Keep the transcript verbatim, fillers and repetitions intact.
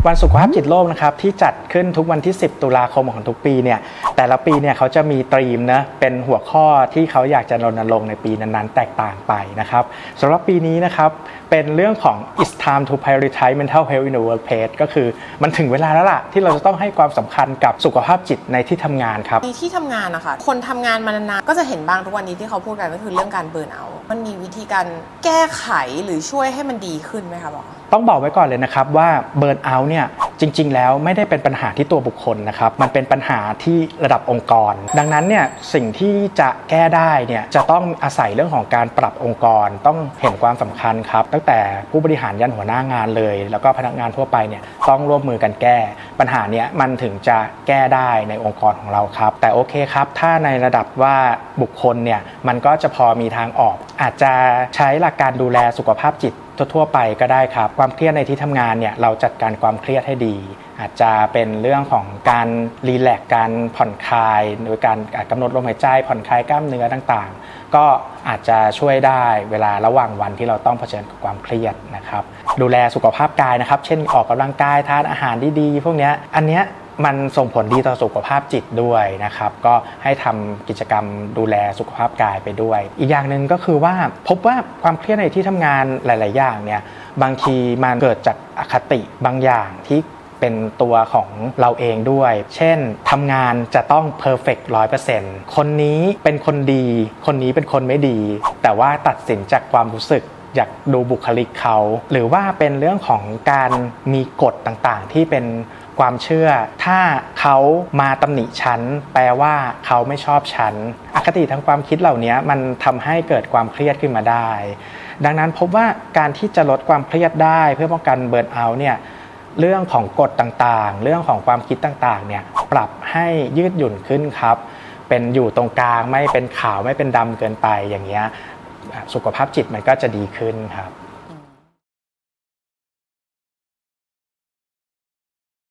วันสุขภาพจิตโลกนะครับที่จัดขึ้นทุกวันที่สิบตุลาคมของทุกปีเนี่ยแต่ละปีเนี่ยเขาจะมีธีมนะเป็นหัวข้อที่เขาอยากจะรณรงค์ในปีนั้นๆแตกต่างไปนะครับสำหรับปีนี้นะครับเป็นเรื่องของ It's time to prioritize mental health in the workplace ก็คือมันถึงเวลาแล้วล่ะที่เราจะต้องให้ความสำคัญกับสุขภาพจิตในที่ทำงานครับในที่ทำงานนะคะคนทำงานมานานๆก็จะเห็นบ้างทุกวันนี้ที่เขาพูดกันก็คือเรื่องการเบิร์นเอาท์มันมีวิธีการแก้ไขหรือช่วยให้มันดีขึ้นไหมคะบอกต้องบอกไว้ก่อนเลยนะครับว่าเบิร์นเอาท์เนี่ยจริงๆแล้วไม่ได้เป็นปัญหาที่ตัวบุคคลนะครับมันเป็นปัญหาที่ระดับองค์กรดังนั้นเนี่ยสิ่งที่จะแก้ได้เนี่ยจะต้องอาศัยเรื่องของการปรับองค์กรต้องเห็นความสำคัญครับตั้งแต่ผู้บริหารยันหัวหน้างานเลยแล้วก็พนักงานทั่วไปเนี่ยต้องร่วมมือกันแก้ปัญหาเนี้ยมันถึงจะแก้ได้ในองค์กรของเราครับแต่โอเคครับถ้าในระดับว่าบุคคลเนี่ยมันก็จะพอมีทางออกอาจจะใช้หลักการดูแลสุขภาพจิตทั่วไปก็ได้ครับความเครียดในที่ทำงานเนี่ยเราจัดการความเครียดให้ดีอาจจะเป็นเรื่องของการรีแลกซ์การผ่อนคลายโดยการกำหนดลมหายใจผ่อนคลายกล้ามเนื้อต่างๆก็อาจจะช่วยได้เวลาระหว่างวันที่เราต้องเผชิญกับความเครียดนะครับดูแลสุขภาพกายนะครับเช่นออกกำลังกายทานอาหารดีๆพวกนี้อันเนี้ยมันส่งผลดีต่อสุขภาพจิตด้วยนะครับก็ให้ทำกิจกรรมดูแลสุขภาพกายไปด้วยอีกอย่างหนึ่งก็คือว่าพบว่าความเครียดในที่ทำงานหลายๆอย่างเนี่ยบางทีมันเกิดจากอคติบางอย่างที่เป็นตัวของเราเองด้วยเช่นทำงานจะต้องเพอร์เฟกต์ ร้อยเปอร์เซ็นต์ คนนี้เป็นคนดีคนนี้เป็นคนไม่ดีแต่ว่าตัดสินจากความรู้สึกอยากดูบุคลิกเขาหรือว่าเป็นเรื่องของการมีกฎต่างๆที่เป็นความเชื่อถ้าเขามาตำหนิฉันแปลว่าเขาไม่ชอบฉันอคติทางความคิดเหล่านี้มันทำให้เกิดความเครียดขึ้นมาได้ดังนั้นพบว่าการที่จะลดความเครียดได้เพื่อป้องกันเบิร์นเอาท์เนี่ยเรื่องของกฎต่างๆเรื่องของความคิดต่างๆเนี่ยปรับให้ยืดหยุ่นขึ้นครับเป็นอยู่ตรงกลางไม่เป็นขาวไม่เป็นดำเกินไปอย่างเงี้ยสุขภาพจิตมันก็จะดีขึ้นครับ